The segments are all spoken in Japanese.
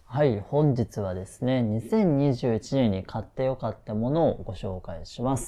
はい、本日はですね、2021年に買ってよかったものをご紹介します。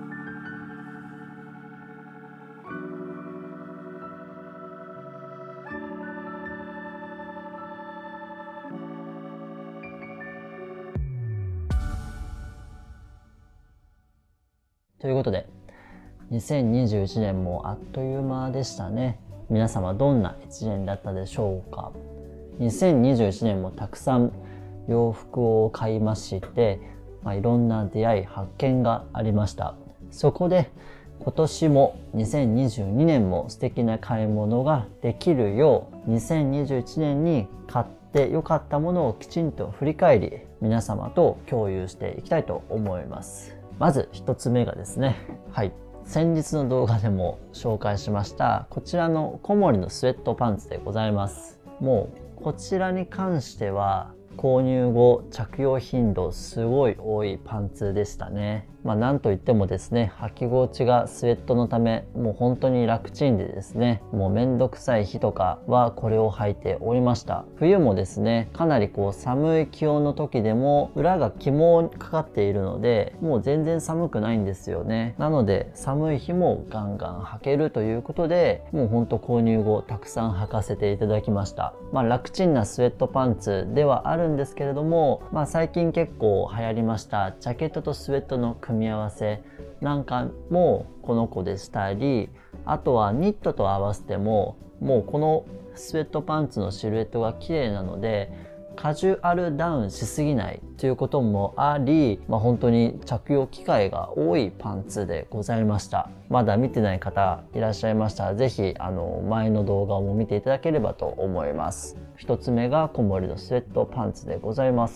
ということで、2021年もあっという間でしたね。皆様どんな1年だったでしょうか。2021年もたくさん洋服を買いまして、いろんな出会い発見がありました。そこで今年も2022年も素敵な買い物ができるよう、2021年に買って良かったものをきちんと振り返り、皆様と共有していきたいと思います。まず一つ目がですね、先日の動画でも紹介しましたこちらのコモリのスウェットパンツでございます。もうこちらに関しては購入後着用頻度すごい多いパンツでしたね。なんといってもですね、履き心地がスウェットのためもう本当に楽ちんでですね、もうめんどくさい日とかはこれを履いておりました。冬もですね、かなり寒い気温の時でも裏が肝かかっているので、もう全然寒くないんですよね。なので寒い日もガンガン履けるということで、もうほんと購入後たくさん履かせていただきました。楽ちんなスウェットパンツではあるんですけれども、最近結構流行りましたジャケットとスウェットの組み合わせなんかもこの子でしたり、あとはニットと合わせてももうこのスウェットパンツのシルエットが綺麗なのでカジュアルダウンしすぎないということもあり、本当に着用機会が多いパンツでございました。まだ見てない方いらっしゃいましたら、ぜひ前の動画も見ていただければと思います。一つ目がコモリのスウェットパンツでございます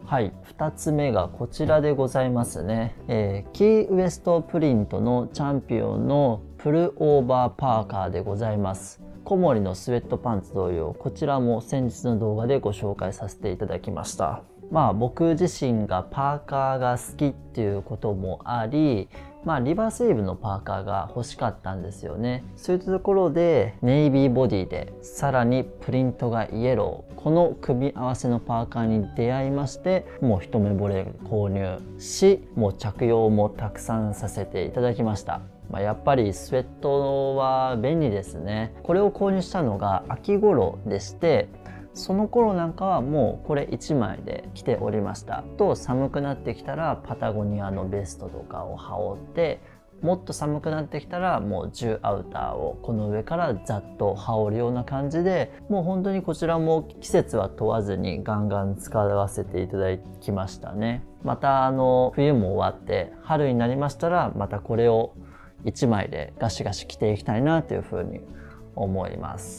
。2つ目がこちらでございますね。キーウエストプリントのチャンピオンのプルオーバーパーカーでございます。コモリのスウェットパンツ同様、こちらも先日の動画でご紹介させていただきました。僕自身がパーカーが好きっていうこともあり、リバースウェーブのパーカーが欲しかったんですよね。そういったところでネイビーボディでさらにプリントがイエロー、この組み合わせのパーカーに出会いまして、もう一目惚れ購入し、もう着用もたくさんさせていただきました。やっぱりスウェットは便利ですね。これを購入したのが秋頃でして、その頃なんかはもうこれ1枚で着ておりました。と寒くなってきたらパタゴニアのベストとかを羽織って、もっと寒くなってきたらもう10アウターをこの上からざっと羽織るような感じで、もう本当にこちらも季節は問わずにガンガン使わせていただきましたね。また冬も終わって春になりましたら、またこれを1枚でガシガシ着ていきたいなというふうに思います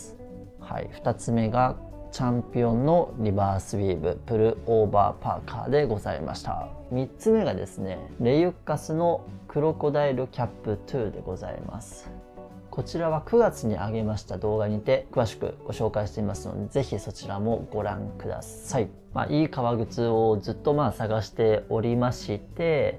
。2つ目がチャンピオンのリバースウィーブプルオーバーパーカーでございました。3つ目がですね、レユッカスのクロコダイルキャップ2でございます。こちらは9月に上げました動画にて詳しくご紹介していますので、ぜひそちらもご覧ください。いい革靴をずっと探しておりまして、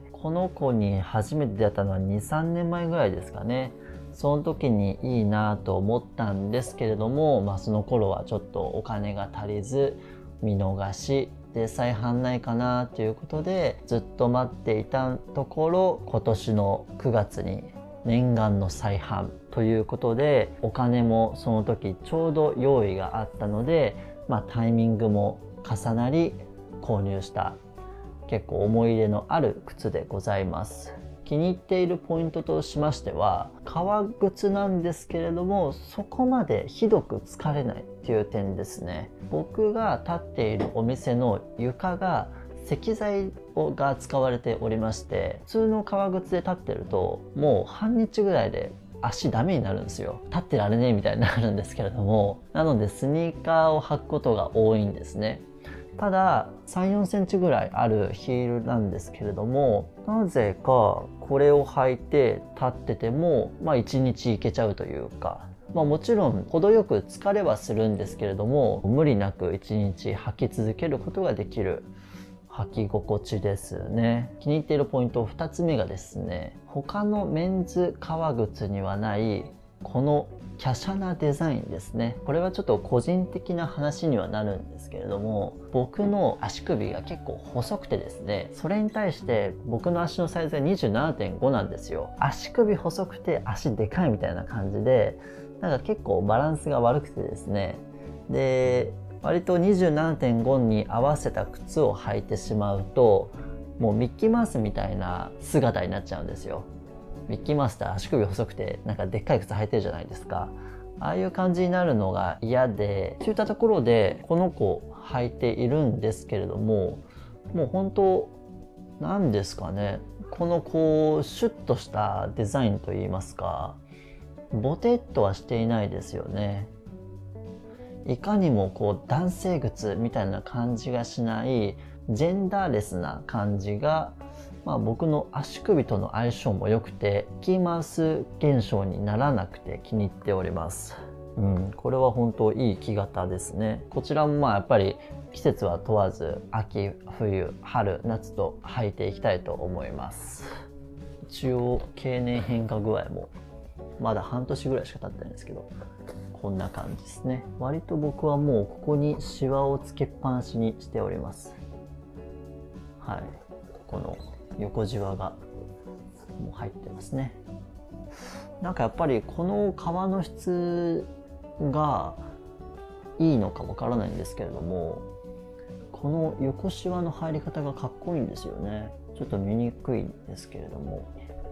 この子に初めて出会ったのは 2,3 年前ぐらいですかね。その時にいいなと思ったんですけれども、その頃はちょっとお金が足りず見逃しで、再販ないかなということでずっと待っていたところ、今年の9月に念願の再販ということで、お金もその時ちょうど用意があったので、タイミングも重なり購入した結構思い入れのある靴でございます。気に入っているポイントとしましては、革靴なんですけれどもそこまでひどく疲れないっていう点ですね。僕が立っているお店の床が石材が使われておりまして、普通の革靴で立ってるともう半日ぐらいで足ダメになるんですよ。立ってられねえみたいになるんですけれども、なのでスニーカーを履くことが多いんですね。ただ3、4センチぐらいあるヒールなんですけれども、なぜかこれを履いて立ってても1日いけちゃうというか、もちろん程よく疲れはするんですけれども、無理なく1日履き続けることができる履き心地ですね。気に入っているポイント2つ目がですね、他のメンズ革靴にはないこの華奢なデザインですね。これはちょっと個人的な話にはなるんですけれども、僕の足首が結構細くてですね、それに対して僕の足のサイズが 27.5 なんですよ。足首細くて足でかいみたいな感じで、なんか結構バランスが悪くてですね、で割と 27.5 に合わせた靴を履いてしまうと、もうミッキーマウスみたいな姿になっちゃうんですよ。ミッキーマウスって足首細くてなんかでっかい靴履いてるじゃないですか。ああいう感じになるのが嫌で、そういったところでこの子履いているんですけれども、もう本当なんですかね、このこうシュッとしたデザインといいますか、ボテッとはしていないですよね。いかにもこう男性靴みたいな感じがしないジェンダーレスな感じが、僕の足首との相性も良くて、ミッキーマウス現象にならなくて気に入っております。これは本当いい木型ですね。こちらもやっぱり季節は問わず秋、冬、春、夏と履いていきたいと思います。一応経年変化具合もまだ半年ぐらいしか経ってないんですけど、こんな感じですね。割と僕はもうここにシワをつけっぱなしにしております。はい、この横じわがもう入ってますね。なんかやっぱりこの革の質がいいのかわからないんですけれども、この横シワの入り方がかっこいいんですよね。ちょっと見にくいんですけれども、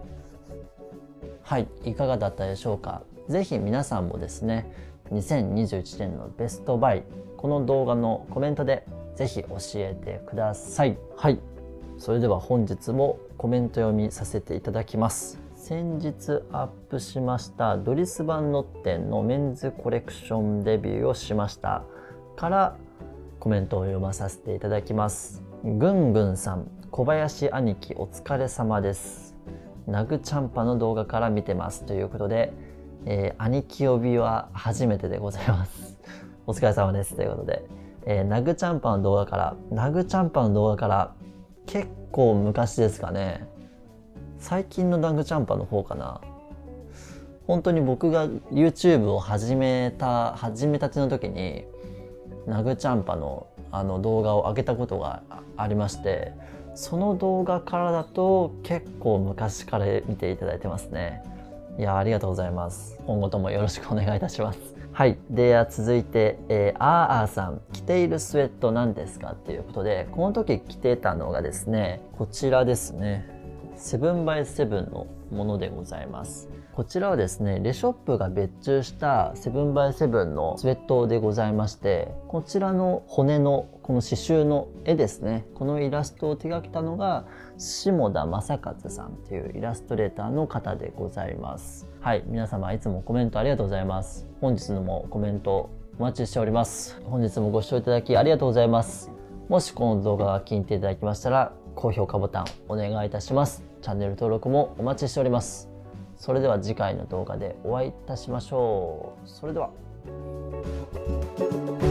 はい、いかがだったでしょうか。ぜひ皆さんもですね、2021年のベストバイ、この動画のコメントでぜひ教えてください。はい、それでは本日もコメント読みさせていただきます。先日アップしましたドリスバンノッテンのメンズコレクションレビューをしましたからコメントを読まさせていただきます。ぐんぐんさん、小林兄貴お疲れ様です。ナグチャンパの動画から見てますということで、兄貴呼びは初めてでございます。お疲れ様ですということで、ナグチャンパの動画から結構昔ですかね。最近のナグチャンパの方かな。本当に僕が YouTube を始めたての時にナグチャンパの動画を上げたことがありまして、その動画からだと結構昔から見ていただいてますね。いや、ありがとうございます。今後ともよろしくお願いいたします。はい。では続いて、あーさん、着ているスウェット何ですかっていうことで、この時着てたのがですね、こちらですね。7x7 のものでございます。こちらはですね、レショップが別注した 7x7 のスウェットでございまして、こちらの骨のこの刺繍の絵ですね、このイラストを手がけたのが下田正和さんというイラストレーターの方でございます。はい、皆様いつもコメントありがとうございます。本日のもコメントお待ちしております。本日もご視聴いただきありがとうございます。もしこの動画が気に入っていただきましたら、高評価ボタンお願いいたします。チャンネル登録もお待ちしております。それでは次回の動画でお会いいたしましょう。それでは。